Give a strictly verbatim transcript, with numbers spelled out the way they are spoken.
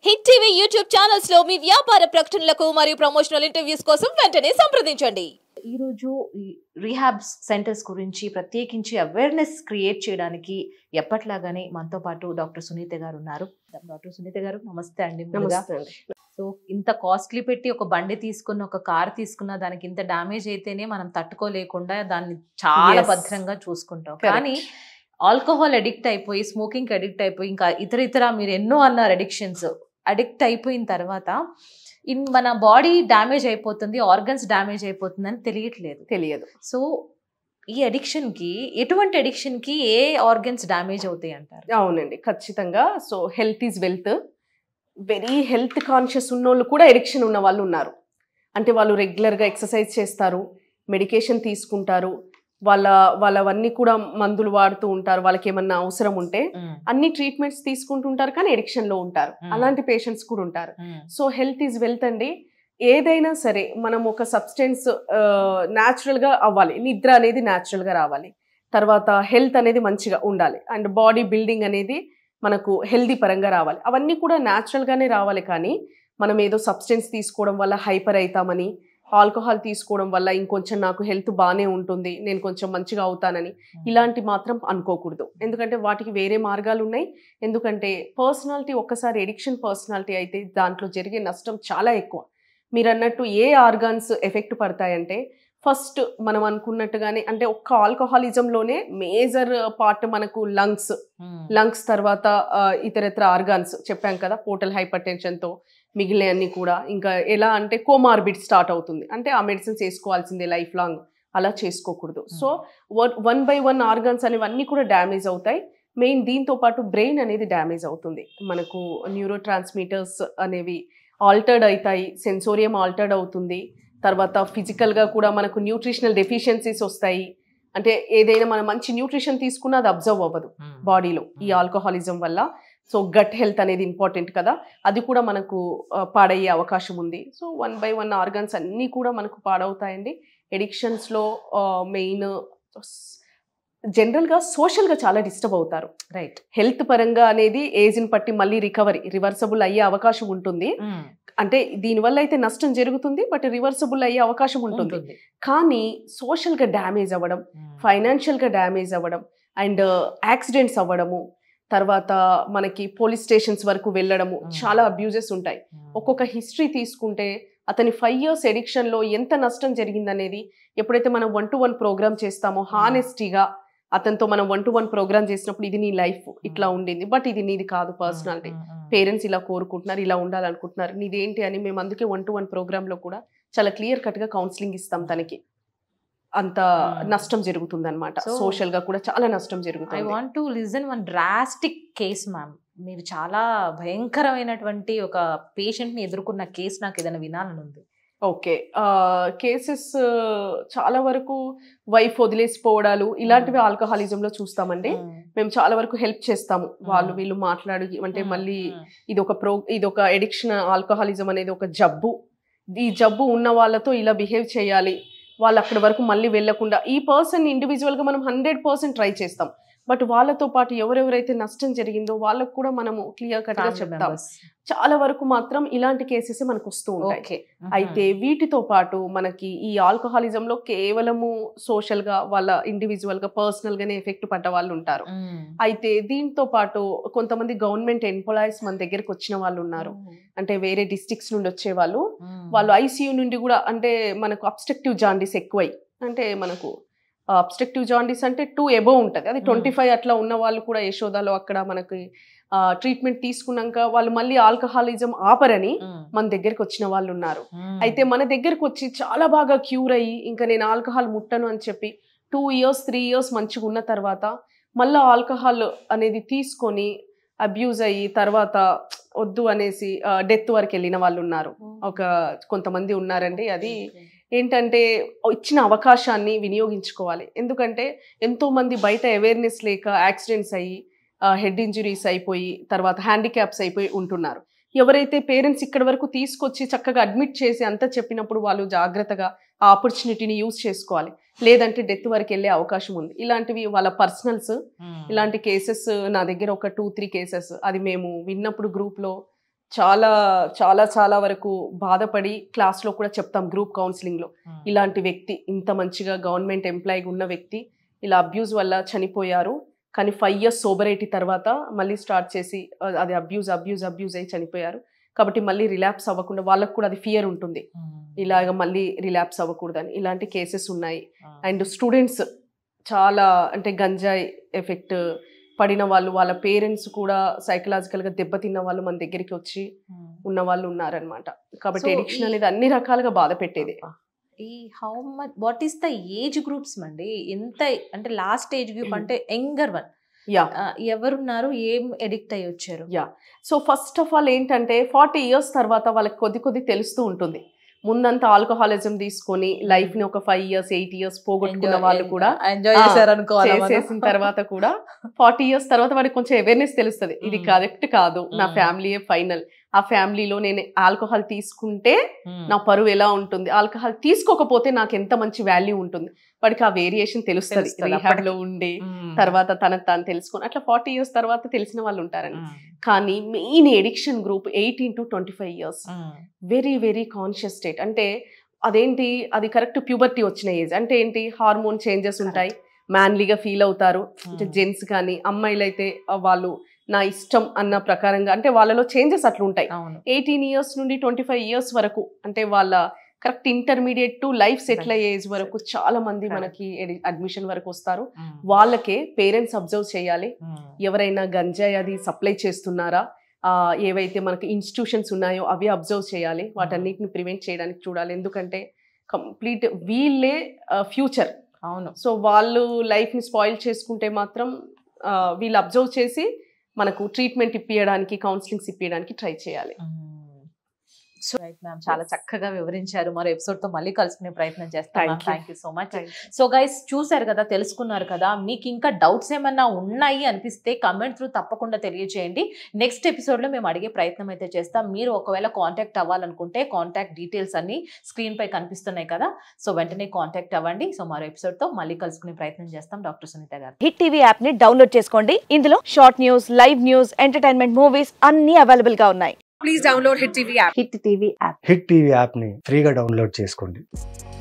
Hit TV YouTube channels లో మీ వ్యాపార ప్రకటనలకు మరియు ప్రమోషనల్ ఇంటర్వ్యూస్ కోసం వెంటనే సంప్రదించండి. ఈ రోజు ఈ రీహాబ్ సెంటర్స్ గురించి ప్రత్యేకించి అవేర్నెస్ క్రియేట్ చేయడానికి ఎప్పట్లాగానే మనతో పాటు డాక్టర్ సునీత గారు ఉన్నారు. డాక్టర్ సునీత గారు నమస్తే అండి. నమస్తే అండి. సో ఇంత కాస్ట్లీ పెట్టి ఒక బండి తీసుకున్న ఒక కార్ తీసుకున్న దానికి ఇంత డ్యామేజ్ అయితేనే మనం తట్టుకోలేకుండా దాన్ని చాలా భద్రంగా చూసుకుంటాం. కానీ ఆల్కహాల్ అడిక్ట్ అయిపోయి స్మోకింగ్ అడిక్ట్ అయిపోయి ఇంకా ఇతర ఇతర మీరు ఎన్నో అన్నారు అడిక్షన్స్ అడిక్ట్ అయిపోయిన తర్వాత ఇన్ మన బాడీ డ్యామేజ్ అయిపోతుంది, ఆర్గన్స్ డ్యామేజ్ అయిపోతుంది అని తెలియట్లేదు తెలియదు. సో ఈ అడిక్షన్ కి ఎటువంటి అడిక్షన్ కి ఏ ఆర్గన్స్ డ్యామేజ్ అవుతాయి అంటారు? అవునండి, ఖచ్చితంగా. So health is wealth. Very health conscious ఉన్నోళ్ళు కూడా అడిక్షన్ ఉన్న వాళ్ళు ఉన్నారు. అంటే వాళ్ళు రెగ్యులర్గా ఎక్సర్సైజ్ చేస్తారు, మెడికేషన్ తీసుకుంటారు, వాళ్ళ వాళ్ళవన్నీ కూడా మందులు వాడుతూ ఉంటారు. వాళ్ళకి ఏమన్నా అవసరం ఉంటే అన్ని ట్రీట్మెంట్స్ తీసుకుంటుంటారు, కానీ ఎడిక్షన్ లో ఉంటారు. అలాంటి పేషెంట్స్ కూడా ఉంటారు. సో హెల్త్ ఈజ్ వెల్త్ అండి. ఏదైనా సరే మనం ఒక సబ్స్టెన్స్ న్యాచురల్ గా అవ్వాలి, నిద్ర అనేది న్యాచురల్ గా రావాలి, తర్వాత హెల్త్ అనేది మంచిగా ఉండాలి, అండ్ బాడీ బిల్డింగ్ అనేది మనకు హెల్దీ పరంగా రావాలి. అవన్నీ కూడా న్యాచురల్ గానే రావాలి. కానీ మనం ఏదో సబ్స్టెన్స్ తీసుకోవడం వల్ల హైపర్ అవుతామని, ఆల్కహాల్ తీసుకోవడం వల్ల ఇంకొంచెం నాకు హెల్త్ బాగానే ఉంటుంది, నేను కొంచెం మంచిగా అవుతానని ఇలాంటి మాత్రం అనుకోకూడదు. ఎందుకంటే వాటికి వేరే మార్గాలు ఉన్నాయి. ఎందుకంటే పర్సనాలిటీ ఒక్కసారి ఎడిక్షన్ పర్సనాలిటీ అయితే దాంట్లో జరిగే నష్టం చాలా ఎక్కువ. మీరు అన్నట్టు ఏ ఆర్గాన్స్ ఎఫెక్ట్ పడతాయంటే, ఫస్ట్ మనం అనుకున్నట్టుగానే అంటే ఒక్క ఆల్కహాలిజంలోనే మేజర్ పార్ట్ మనకు లంగ్స్ లంగ్స్ తర్వాత ఇతరత్ర ఆర్గాన్స్ చెప్పాం కదా, పోర్టల్ హైపర్ టెన్షన్తో మిగిలిన అన్ని కూడా. ఇంకా ఎలా అంటే కోమార్బిడ్ స్టార్ట్ అవుతుంది, అంటే ఆ మెడిసిన్స్ వేసుకోవాల్సిందే లైఫ్ లాంగ్, అలా చేసుకోకూడదు. So one by one organs అనేవి అన్నీ కూడా డ్యామేజ్ అవుతాయి. మెయిన్ దీంతో పాటు బ్రెయిన్ అనేది డ్యామేజ్ అవుతుంది. మనకు న్యూరో ట్రాన్స్మిటర్స్ అనేవి ఆల్టర్డ్ అవుతాయి, సెన్సోరియం ఆల్టర్డ్ అవుతుంది, తర్వాత ఫిజికల్గా కూడా మనకు న్యూట్రిషనల్ డెఫిషియన్సీస్ వస్తాయి. అంటే ఏదైనా మనం మంచి న్యూట్రిషన్ తీసుకున్నా అది అబ్జర్వ్ అవ్వదు బాడీలో ఈ ఆల్కహాలిజం వల్ల. సో గట్ హెల్త్ అనేది ఇంపార్టెంట్ కదా, అది కూడా మనకు పాడయ్యే అవకాశం ఉంది. So one by one organs అన్నీ కూడా మనకు పాడవుతాయండి. ఎడిక్షన్స్లో మెయిన్ జనరల్గా సోషల్గా చాలా డిస్టర్బ్ అవుతారు. రైట్. హెల్త్ పరంగా అనేది ఏజ్ని బట్టి మళ్ళీ రికవరీ రివర్సబుల్ అయ్యే అవకాశం ఉంటుంది. అంటే దీనివల్ల అయితే నష్టం జరుగుతుంది, బట్ రివర్సబుల్ అయ్యే అవకాశం ఉంటుంది. కానీ సోషల్గా డ్యామేజ్ అవ్వడం, ఫైనాన్షియల్గా డ్యామేజ్ అవ్వడం, అండ్ యాక్సిడెంట్స్ అవ్వడము, తర్వాత మనకి పోలీస్ స్టేషన్స్ వరకు వెళ్ళడము, చాలా అబ్యూజెస్ ఉంటాయి. ఒక్కొక్క హిస్టరీ తీసుకుంటే అతని ఫైవ్ ఇయర్స్ ఎడిక్షన్లో ఎంత నష్టం జరిగిందనేది ఎప్పుడైతే మనం వన్ టు వన్ ప్రోగ్రామ్ చేస్తామో హానెస్టీగా అతనితో మనం వన్ టు వన్ ప్రోగ్రామ్ చేసినప్పుడు ఇది నీ లైఫ్ ఇట్లా ఉండింది, బట్ ఇది నీది కాదు పర్సనాలిటీ, పేరెంట్స్ ఇలా కోరుకుంటున్నారు, ఇలా ఉండాలనుకుంటున్నారు, నీదేంటి అని మేము అందుకే వన్ టు వన్ ప్రోగ్రాంలో కూడా చాలా క్లియర్ కట్గా కౌన్సిలింగ్ ఇస్తాం. తనకి అంత నష్టం జరుగుతుంది అనమాట. సోషల్ గా కూడా చాలా నష్టం జరుగుతుంది. I want to listen one drastic case ma'am. మీరు చాలా భయంకరమైనటువంటి ఒక పేషెంట్ ని ఎదుర్కొన్న కేసు నాకు ఏదైనా వినాలని ఉంది. ఓకే, కేసెస్ చాలా వరకు వైఫ్ వదిలేసిపోవడాలు ఇలాంటివి ఆల్కహాలిజంలో చూస్తామండి. మేము చాలా వరకు హెల్ప్ చేస్తాము. వాళ్ళు వీళ్ళు మాట్లాడి అంటే మళ్ళీ ఇది ఒక ప్రో ఇది ఒక ఎడిక్షన్, ఆల్కహాలిజం అనేది ఒక జబ్బు, ఈ జబ్బు ఉన్న వాళ్ళతో ఇలా బిహేవ్ చేయాలి, వాళ్ళు అక్కడి వరకు మళ్ళీ వెళ్లకుండా. ఈ పర్సన్ ఇండివిజువల్గా మనం హండ్రెడ్ పర్సెంట్ ట్రై చేస్తాం, బట్ వాళ్ళతో పాటు ఎవరెవరైతే నష్టం జరిగిందో వాళ్ళకు కూడా మనము క్లియర్ కట్ గా చెప్తాం. చాలా వరకు మాత్రం ఇలాంటి కేసెస్ మనకు వస్తూ ఉంటాయి. అయితే వీటితో పాటు మనకి ఈ ఆల్కహాలిజం లో కేవలము సోషల్ గా వాళ్ళ ఇండివిజువల్ గా పర్సనల్ గానే ఎఫెక్ట్ పడ్డ వాళ్ళు ఉంటారు. అయితే దీంతో పాటు కొంతమంది గవర్నమెంట్ ఎంప్లాయీస్ మన దగ్గరకు వచ్చిన వాళ్ళు ఉన్నారు. అంటే వేరే డిస్ట్రిక్ట్స్ నుండి వచ్చే వాళ్ళు, వాళ్ళు ఐసీయూ నుండి కూడా, అంటే మనకు అబ్స్ట్రక్టివ్ జాండీస్ ఎక్కువై, అంటే మనకు అబ్స్ట్రక్టివ్ జాండీస్ అంటే టూ ఎబో ఉంటుంది, అది ట్వంటీ ఫైవ్ అట్లా ఉన్న వాళ్ళు కూడా యశోదాలో అక్కడ మనకి ట్రీట్మెంట్ తీసుకున్నాక వాళ్ళు మళ్ళీ ఆల్కహాలిజం ఆపరని మన దగ్గరకు వచ్చిన వాళ్ళు ఉన్నారు. అయితే మన దగ్గరకు వచ్చి చాలా బాగా క్యూర్ అయ్యి ఇంకా నేను ఆల్కహాల్ ముట్టను అని చెప్పి టూ ఇయర్స్ త్రీ ఇయర్స్ మంచిగా ఉన్న తర్వాత మళ్ళీ ఆల్కహాల్ అనేది తీసుకొని అబ్యూజ్ అయ్యి తర్వాత వద్దు అనేసి డెత్ వరకు వెళ్ళిన వాళ్ళు ఉన్నారు. ఒక కొంతమంది ఉన్నారండి. అది ఏంటంటే ఇచ్చిన అవకాశాన్ని వినియోగించుకోవాలి. ఎందుకంటే ఎంతోమంది బయట అవేర్నెస్ లేక యాక్సిడెంట్స్ అయ్యి హెడ్ ఇంజురీస్ అయిపోయి తర్వాత హ్యాండిక్యాప్స్ అయిపోయి ఉంటున్నారు. ఎవరైతే పేరెంట్స్ ఇక్కడ వరకు తీసుకొచ్చి చక్కగా అడ్మిట్ చేసి అంతా చెప్పినప్పుడు వాళ్ళు జాగ్రత్తగా ఆ ఆపర్చునిటీని యూజ్ చేసుకోవాలి, లేదంటే డెత్ వరకు వెళ్ళే అవకాశం ఉంది. ఇలాంటివి వాళ్ళ పర్సనల్స్, ఇలాంటి కేసెస్ నా దగ్గర ఒక టూ త్రీ కేసెస్ అది మేము విన్నప్పుడు గ్రూప్లో చాలా చాలా చాలా వరకు బాధపడి క్లాస్లో కూడా చెప్తాం గ్రూప్ కౌన్సిలింగ్లో, ఇలాంటి వ్యక్తి ఇంత మంచిగా గవర్నమెంట్ ఎంప్లాయీగా ఉన్న వ్యక్తి ఇలా అబ్యూజ్ వల్ల చనిపోయారు, కానీ ఫైవ్ ఇయర్స్ సోబరైటీ తర్వాత మళ్ళీ స్టార్ట్ చేసి అది అబ్యూజ్ అబ్యూజ్ అబ్యూజ్ అయ్యి చనిపోయారు. కాబట్టి మళ్ళీ రిలాప్స్ అవ్వకుండా వాళ్ళకు కూడా అది ఫియర్ ఉంటుంది, ఇలాగ మళ్ళీ రిలాప్స్ అవ్వకూడదని. ఇలాంటి కేసెస్ ఉన్నాయి. అండ్ స్టూడెంట్స్ చాలా అంటే గంజాయి ఎఫెక్ట్ పడిన వాళ్ళు, వాళ్ళ పేరెంట్స్ కూడా సైకలాజికల్గా దెబ్బతిన్న వాళ్ళు మన దగ్గరికి వచ్చి ఉన్న వాళ్ళు ఉన్నారనమాట. కాబట్టి ఎడిక్షన్ అనేది అన్ని రకాలుగా బాధ పెట్టేది. ఈ how much what is the age groups అండి? ఎంత అంటే లాస్ట్ ఏజ్ గ్రూప్ అంటే యంగర్ వన్ యా ఎవరున్నారు, ఏం ఎడిక్ట్ అయ్యి వచ్చారు? Yeah so first of all ఏంటంటే ఫార్టీ ఇయర్స్ తర్వాత వాళ్ళకి కొద్ది కొద్ది తెలుస్తూ ఉంటుంది. ముందంతా ఆల్కహాలిజం తీసుకొని లైఫ్ ని ఒక ఫైవ్ ఇయర్స్ ఎయిట్ ఇయర్స్ పోగొట్టుకున్న వాళ్ళు కూడా చేసేసిన తర్వాత కూడా ఫార్టీ ఇయర్స్ తర్వాత వాడికి కొంచెం అవేర్నెస్ తెలుస్తుంది, ఇది కరెక్ట్ కాదు, నా ఫ్యామిలీయే ఫైనల్, ఆ ఫ్యామిలీలో నేను ఆల్కహాల్ తీసుకుంటే నా పరువు ఎలా ఉంటుంది, ఆల్కహాల్ తీసుకోకపోతే నాకు ఎంత మంచి వాల్యూ ఉంటుంది, వాడికి ఆ వేరియేషన్ తెలుస్తుంది రీహాబ్ లో ఉండి తర్వాత తనకు తాను తెలుసుకొని అట్లా ఫార్టీ ఇయర్స్ తర్వాత తెలిసిన వాళ్ళు ఉంటారని. కానీ main addiction group eighteen to twenty five years very very conscious state. అంటే అదేంటి, అది కరెక్ట్ ప్యూబర్టీ వచ్చిన ఏజ్. అంటే ఏంటి, హార్మోన్ చేంజెస్ ఉంటాయి, మ్యాన్లీగా ఫీల్ అవుతారు. అంటే జెంట్స్ కానీ అమ్మాయిలు అయితే వాళ్ళు నా ఇష్టం అన్న ప్రకారంగా, అంటే వాళ్ళలో చేంజెస్ అట్లా ఉంటాయి. ఎయిటీన్ ఇయర్స్ నుండి ట్వంటీ ఫైవ్ ఇయర్స్ వరకు అంటే వాళ్ళ correct intermediate to life settle అయ్యే ఏజ్ వరకు చాలా మంది మనకి అడ్మిషన్ వరకు వస్తారు. వాళ్ళకే పేరెంట్స్ అబ్జర్వ్ చేయాలి, ఎవరైనా గంజాయి అది సప్లై చేస్తున్నారా, ఏవైతే మనకి ఇన్స్టిట్యూషన్స్ ఉన్నాయో అవి అబ్జర్వ్ చేయాలి, వాటన్నిటిని ప్రివెంట్ చేయడానికి చూడాలి. ఎందుకంటే కంప్లీట్ వీళ్ళే ఫ్యూచర్. అవును. సో వాళ్ళు లైఫ్ని స్పాయిల్ చేసుకుంటే మాత్రం వీళ్ళు అబ్జర్వ్ చేసి మనకు ట్రీట్మెంట్ ఇప్పించడానికి, కౌన్సిలింగ్స్ ఇప్పించడానికి ట్రై చేయాలి. సో రైట్ మ్యామ్, చాలా చక్కగా వివరించారు. మరో ఎపిసోడ్ తో మళ్ళీ కలుసుకునే ప్రయత్నం చేస్తాను. Thank you so much. So guys, చూసారు కదా, తెలుసుకున్నారు కదా. మీకు ఇంకా డౌట్స్ ఏమన్నా ఉన్నాయి అనిపిస్తే కమెంట్ త్రూ తప్పకుండా తెలియజేయండి. నెక్స్ట్ ఎపిసోడ్ లో మేము అడిగే ప్రయత్నం అయితే చేస్తాం. మీరు ఒకవేళ కాంటాక్ట్ అవ్వాలనుకుంటే కాంటాక్ట్ డీటెయిల్స్ అన్ని స్క్రీన్ పై కనిపిస్తున్నాయి కదా, సో వెంటనే కాంటాక్ట్ అవ్వండి. సో మరో ఎపిసోడ్ తో మళ్ళీ కలుసుకునే ప్రయత్నం చేస్తాం. Doctor Sunitha garu. Hit TV app ని డౌన్లోడ్ చేసుకోండి. ఇందులో short news, live news, entertainment movies అన్ని అవైలబుల్ గా ఉన్నాయి. Please download hit TV app. Hit TV app hit TV app ని ఫ్రీగా డౌన్లోడ్ చేసుకోండి.